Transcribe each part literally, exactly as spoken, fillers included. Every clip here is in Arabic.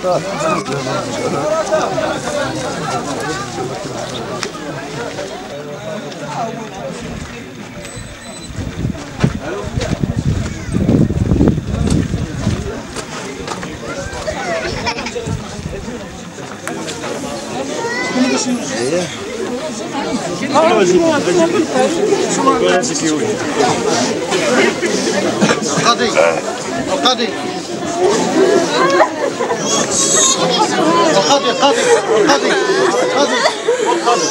القاضي القاضي القاضي القاضي القاضي القاضي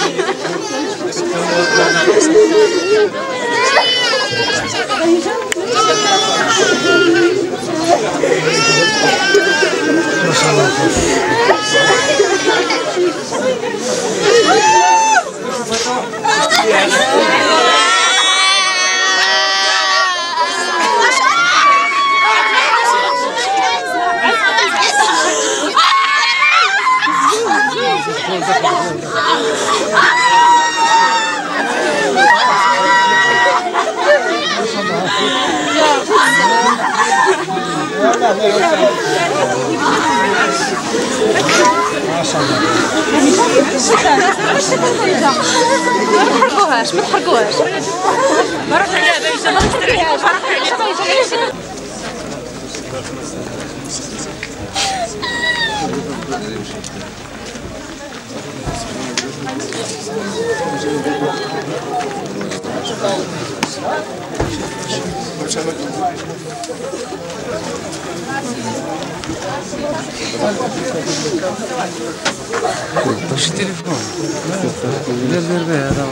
ما شاء الله. ما تحرقوهاش ما تحرقوهاش ما راح عليها بايشه ما تشتريهاش ما راح عليها. واش التليفون لا دير به هذا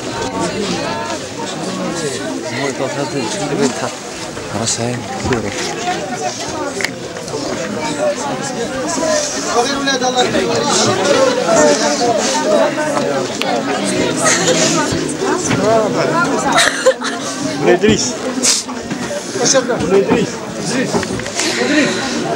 الموي طاطا اللي بيتحط راس عين كبيره. غير ولاد الله يحييك. بن ادريس بن ادريس ادريس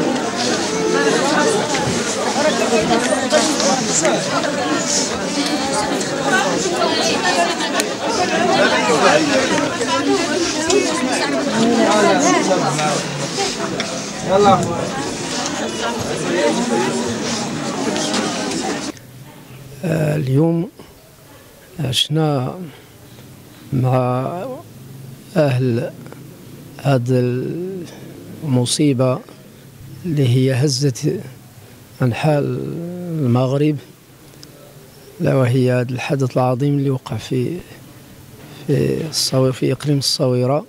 يلا اليوم عشنا مع أهل هذه المصيبة اللي هي هزت أنحاء المغرب، لا وهي هذا الحدث العظيم اللي وقع في في الصوير في إقليم الصويرة.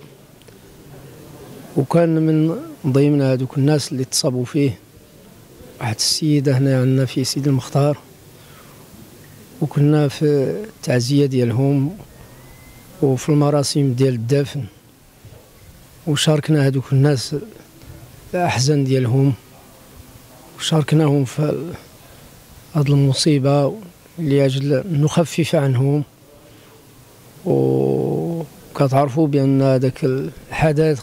وكان من ضمن هذوك الناس اللي تصابوا فيه واحد السيدة هنا عندنا في سيدي المختار، وكنا في التعزية ديالهم وفي المراسم ديال الدفن، وشاركنا هذوك الناس الأحزان ديالهم، وشاركناهم في هذه المصيبة لأجل نخفف عنهم. وكتعرفوا بأن هذاك الحدث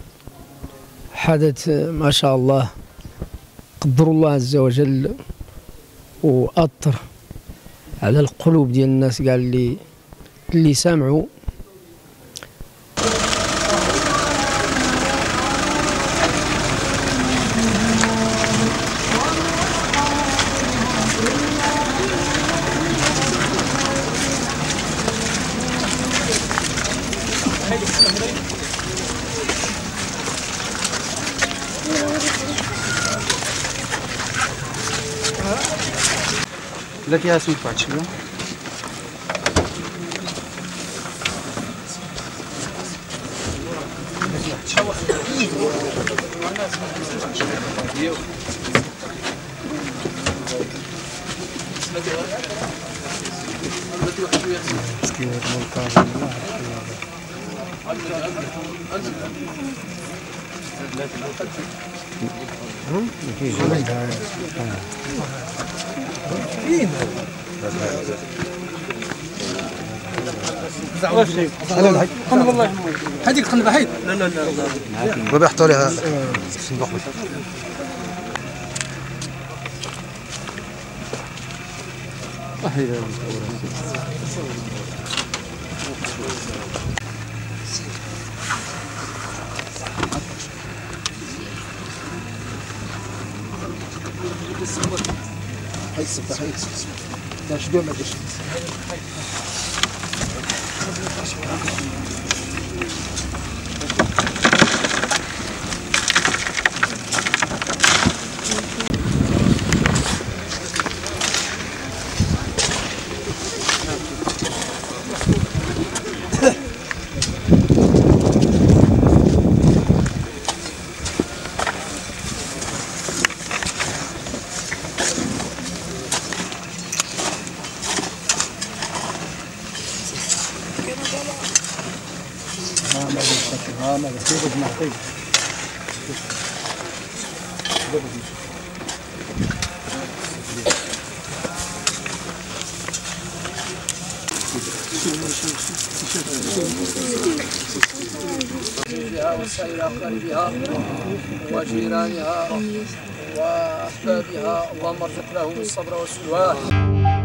حدث ما شاء الله قدر الله عز وجل، وأثر على القلوب ديال الناس كاع اللي اللي سامعوا. لك يا اسمك بعد شويه خلنا والله هذيك خلنا بعيد. لا لا لا وبيحطوا لها الصندوق. هاي السبتة هاي السبتة داش دوما داش ها ما بتجيب معطيك وسائر أقاربها وجيرانها وأحبابها اللهم ارزق لهم الصبر والسلوان.